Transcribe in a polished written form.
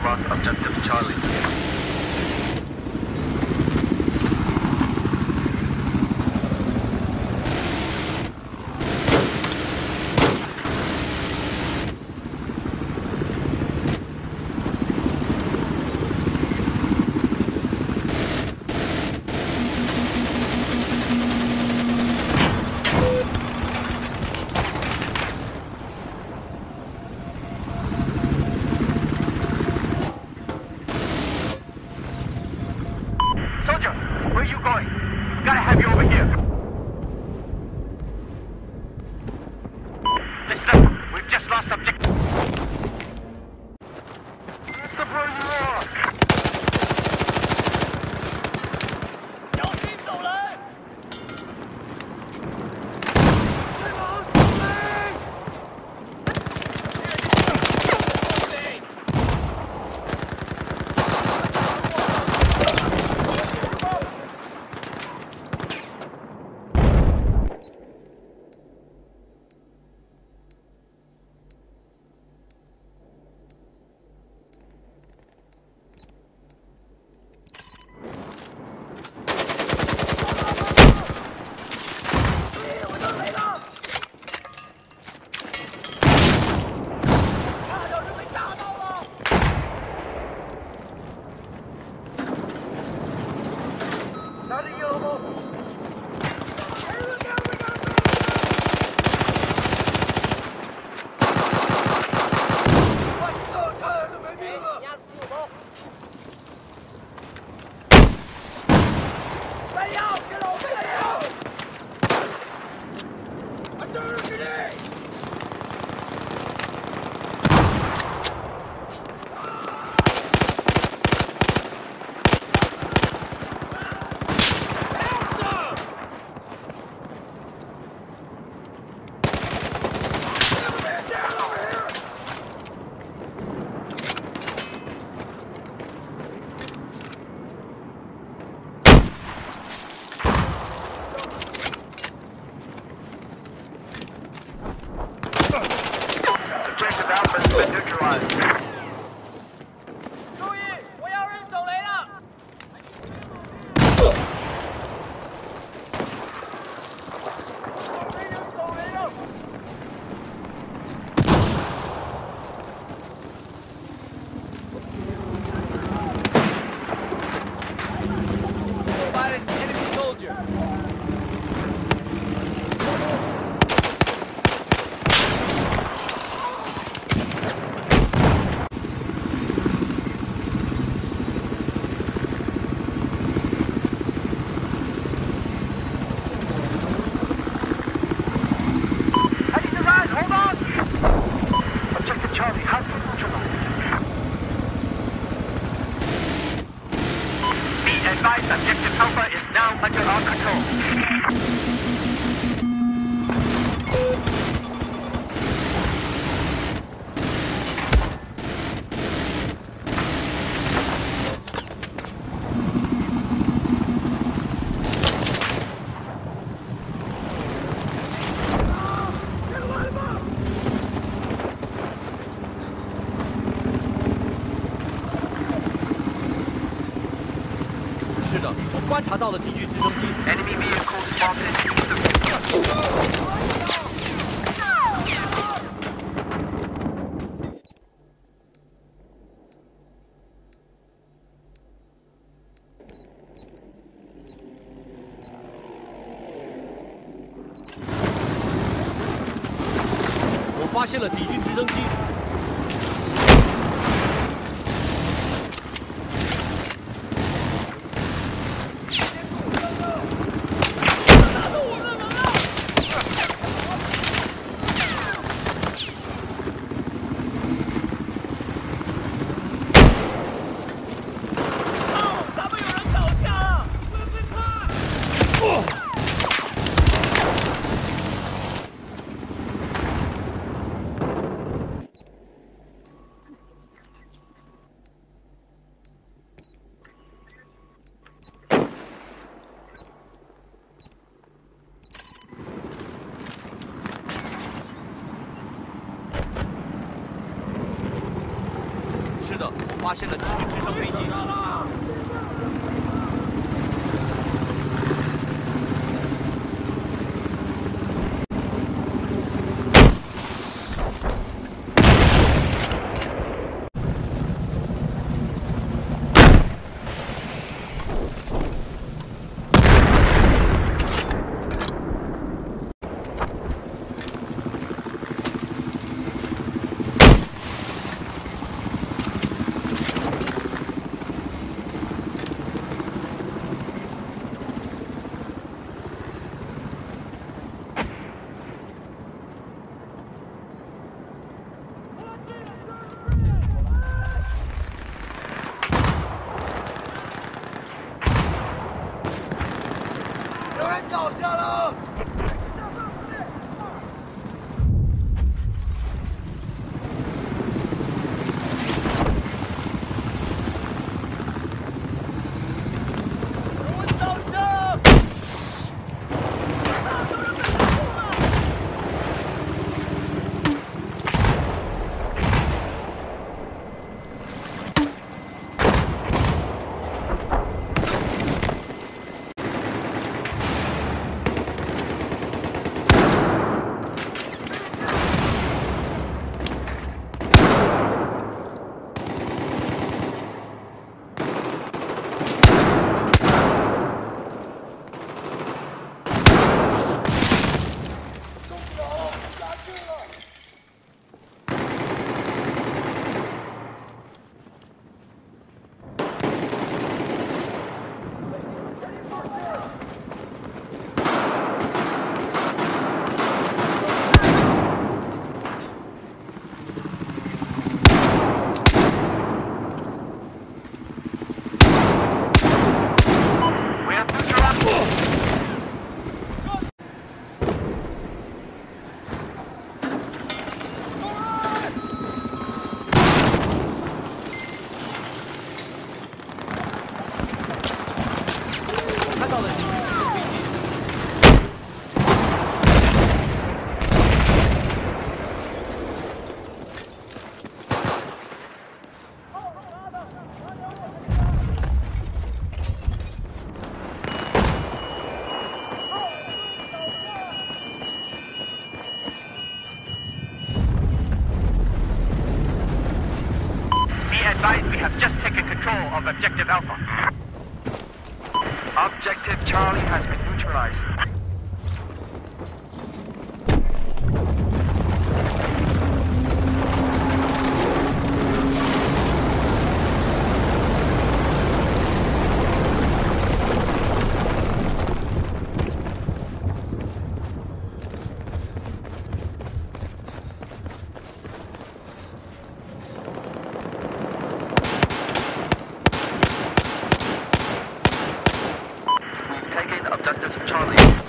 lost objective Charlie. Soldier, where are you going? Gotta have you over here. Listen up, we've just lost subject. That's the where you are. 小心走人！ 对方守卫！ Subjective Alpha has been neutralized. 注意，我要扔手雷了！ Spotted enemy soldier. I need to run! Hold on! Objective Charlie has been neutralized. Be advised, objective Alpha is now under our control. Enemy vehicle spotted east of you. 我发现了敌军直升机。 发现了敌军直升飞机。 有人倒下了！ 有人倒下！ 看到了敌军直升飞机。 Be advised, we have just taken control of Objective Alpha. Objective Charlie has been neutralized. We've taken Objective Charlie.